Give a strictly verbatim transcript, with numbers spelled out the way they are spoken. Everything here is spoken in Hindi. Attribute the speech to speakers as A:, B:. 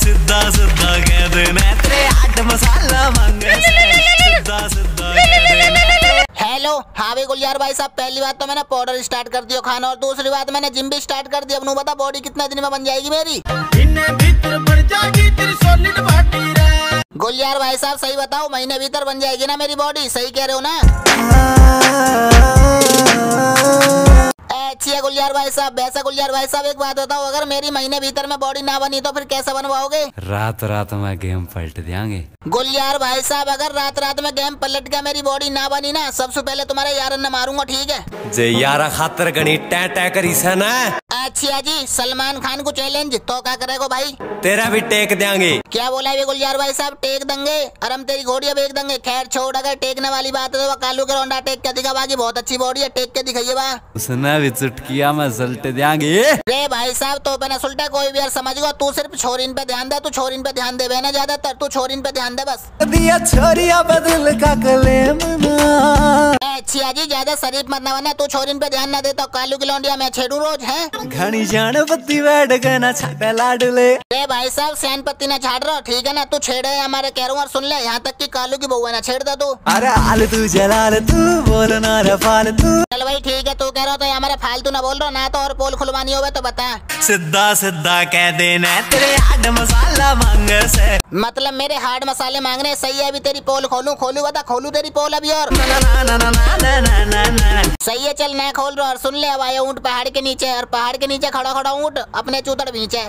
A: सीधा सीधा कह देना तेरे हाथ मसाला मांगे से, सीधा सीधा कह देना।
B: हेलो, हाँ भी गुलियार भाई साहब, पहली बात तो मैंने पाउडर स्टार्ट कर दिया खाना, और दूसरी बात मैंने जिम भी स्टार्ट कर दिया। अब नू बता बॉडी कितना दिन में बन जाएगी मेरी? गुलियार भाई साहब सही बताओ, महीने भीतर बन जाएगी ना मेरी बॉडी? सही कह रहे हो ना? अच्छी है गुलियार भाई साहब। वैसा गुलियार भाई साहब एक बात बताओ, अगर मेरी महीने भीतर में बॉडी ना बनी तो फिर कैसे बनवाओगे?
A: रात रात में गेम पलट देंगे।
B: गुलियार भाई साहब अगर रात रात में गेम पलट गया, मेरी बॉडी ना बनी ना, सबसे पहले तुम्हारे यार ने मारूंगा, ठीक है?
A: जे यारा खातर गणी टै टै करी से ना।
B: अच्छा जी, सलमान खान को चैलेंज तो क्या करेगा भाई?
A: तेरा भी टेक देंगे।
B: क्या बोला है गुलियार भाई साहब? टेक देंगे? अरे हम तेरी घोड़िया बेच देंगे। खैर छोड़, अगर टेकने वाली बात है तो कालू के रोंडा टेक के दिखा, बाकी बहुत अच्छी बॉडी है, टेक के दिखाइए बा।
A: उसने भी चुटकिया में सल्टे देंगे।
B: रे भाई साहब तो पे ना सुल्टा कोई भी यार समझ गो, तू सिर्फ छोरीन पे ध्यान दे, तू छोरीन पे ध्यान दे ना ज्यादातर, तू छोरीन पे ध्यान दे बस।
A: दिया छोरिया बदल का कलेम ना।
B: अच्छा जी, ज्यादा शरीफ मत ना बना, तू छोरीन पे ध्यान ना दे तो कालू की लौंडिया मैं छेड़ू रोज है।
A: घनी जान पत्ती बैठ गए ना छाटा लाडले।
B: रे भाई साहब सैन पत्ती ना छाड़ रहा, ठीक है ना? तू छेड़े हमारे कह रहा हूँ, और सुन ले, यहाँ तक कि कालू की बउआ ना छेड़ दे तू।
A: अरे हाल तू जलाल तू बोल ना रे फालतू।
B: चल भाई ठीक है, तू कह रहा हो तो हमारे फालतू ना बोल रहा ना, तो और पोल खुलवानी होवे तो बता।
A: सीधा सीधा कह देना तेरे हाथ मसाला मांगे से।
B: मतलब मेरे हार्ड मसाले मांगने? सही है, अभी तेरी पोल खोलू खोलू बता, खोलू तेरी पोल अभी? और
A: ना ना ना ना ना ना ना ना ना।
B: सही है, चल मैं खोल रहा हूँ। और सुन ले, अब आया ऊँट पहाड़ के नीचे, और पहाड़ के नीचे खड़ा खड़ा ऊँट अपने चूतड़ भींचे।